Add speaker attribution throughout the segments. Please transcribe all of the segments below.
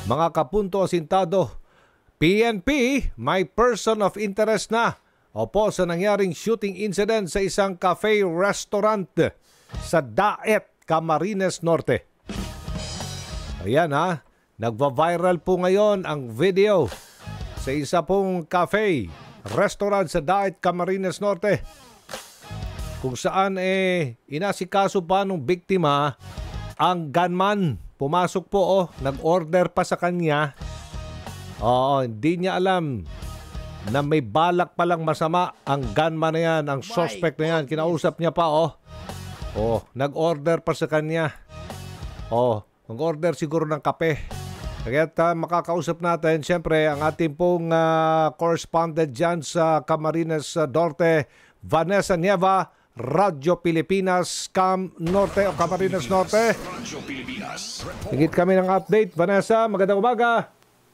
Speaker 1: Mga kapunto asintado, PNP may person of interest na opo sa nangyaring shooting incident sa isang cafe restaurant sa Daet, Camarines Norte. Ayan ha, nagva-viral po ngayon ang video sa isa pong cafe restaurant sa Daet, Camarines Norte, kung saan inasikaso pa nung biktima ang gunman. Pumasok po, nag-order pa sa kanya. Hindi niya alam na may balak palang masama ang gunman na yan, ang suspect na yan. Kinausap niya pa, nag-order pa sa kanya. Nag-order siguro ng kape. Kaya makakausap natin, siyempre, ang ating pong correspondent dyan sa Camarines Norte, Vanessa Nieva, Radyo Pilipinas, Cam Norte o Camarines Norte. Higit kami ng update. Vanessa, magandang umaga.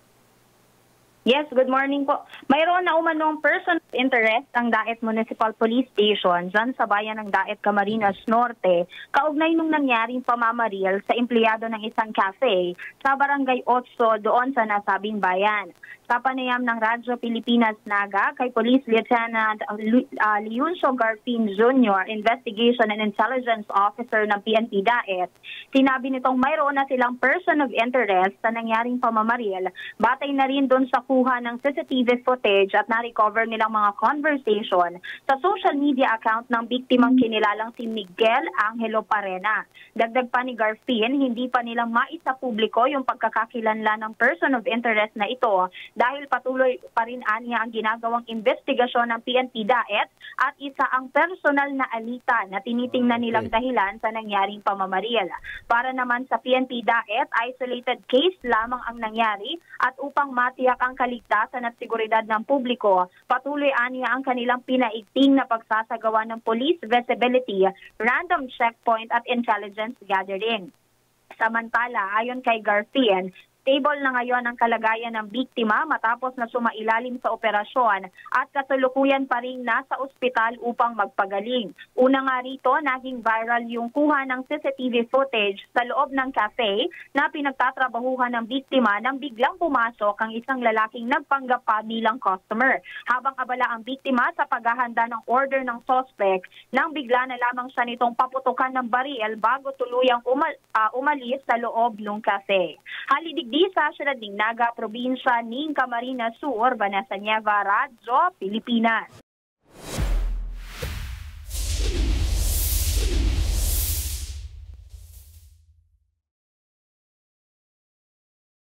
Speaker 2: Yes, good morning po. Mayroon na umanong person of interest ang Daet Municipal Police Station dyan sa bayan ng Daet, Camarines Norte, kaugnay nung nangyaring pamamaril sa empleyado ng isang cafe sa Barangay 8 doon sa nasabing bayan. Sa panayam ng Radyo Pilipinas Naga kay Police Lieutenant Leoncio Garfin Jr., Investigation and Intelligence Officer ng PNP Daet, sinabi nitong mayroon na silang person of interest sa nangyaring pamamaril, batay na rin doon sa kuha ng CCTV footage at na-recover nilang mga conversation sa social media account ng biktimang kinilalang si Miguel Angelo Parena. Dagdag pa ni Garfin, hindi pa nilang maisapubliko yung pagkakakilanlan ng person of interest na ito dahil patuloy pa rin aniya ang ginagawang investigasyon ng PNP Daet at isa ang personal na alita na tinitingnan nilang dahilan sa nangyaring pamamaril. Para naman sa PNP Daet, isolated case lamang ang nangyari at upang matiyak ang kaligtasan at seguridad ng publiko, patuloy aniya ang kanilang pinaigting na pagsasagawa ng police visibility, random checkpoint at intelligence gathering. Samantala, ayon kay Garfin, stable na ngayon ang kalagayan ng biktima matapos na sumailalim sa operasyon at kasalukuyan pa rin nasa ospital upang magpagaling. Una nga rito, naging viral yung kuha ng CCTV footage sa loob ng cafe na pinagtatrabahuhan ng biktima nang biglang pumasok ang isang lalaking nagpanggap pa bilang customer. Habang abala ang biktima sa paghahanda ng order ng suspect, nang bigla na lamang siya nitong paputukan ng baril bago tuluyang umalis sa loob ng cafe. Halidig sa Siyudad ng Naga, probinsya ng Camarines Sur, Vanessa Nieva, Radyo Pilipinas.